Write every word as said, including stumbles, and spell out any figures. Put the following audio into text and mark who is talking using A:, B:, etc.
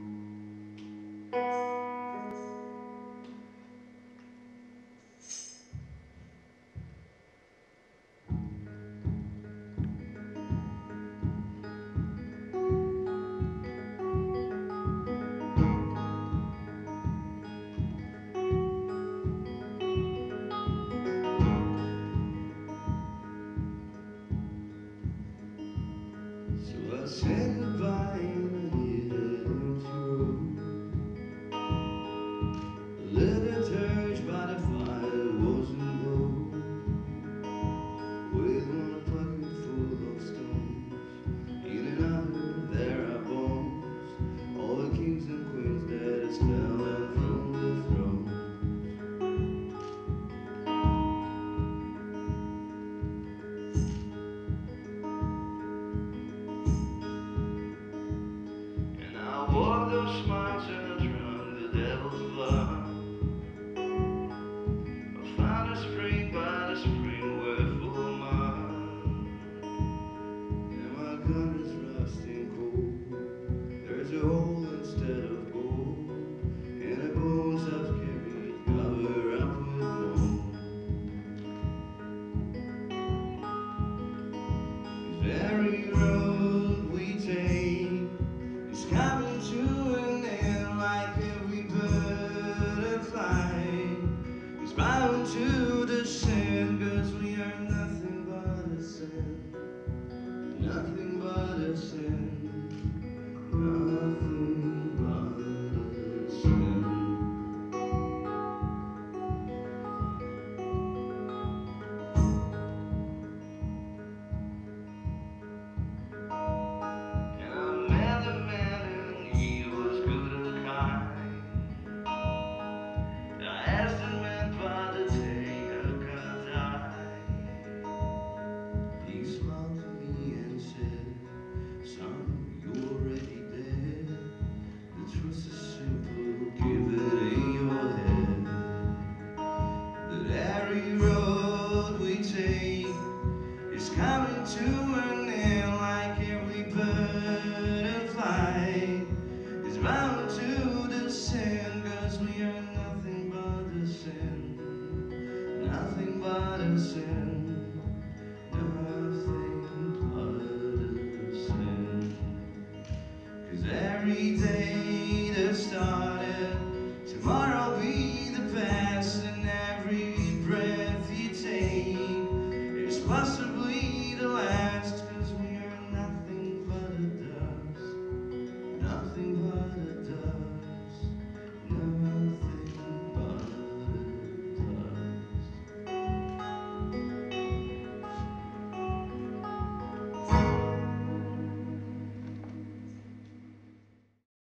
A: So I said goodbye in the empty road. A little church by the fire wasn't gold, with one pocket full of stones. In and out there are bones, all the kings and queens that has fallen from the throne. And I wore those smiles and I drank the devil's blood. I found a spring by the spring where full of mud, and my gun is rusting cold. There's a hole instead of gold, and the bones I've carried cover up with mold. This very road we take is coming to an end, like every bird and fly is bound to descend, 'cause we are nothing but a sin, nothing but a sin, nothing but a sin. And I met a man and he was good and kind. I asked him when by the day I'm gonna die. He smiled to me and said, "Son, you're already dead. The truth is simple, give it in your head. That every road we take is coming to an end, like every bird and fly is bound to descend, 'cause we are nothing but a sin, nothing but a sin, nothing but a sin. 'Cause every day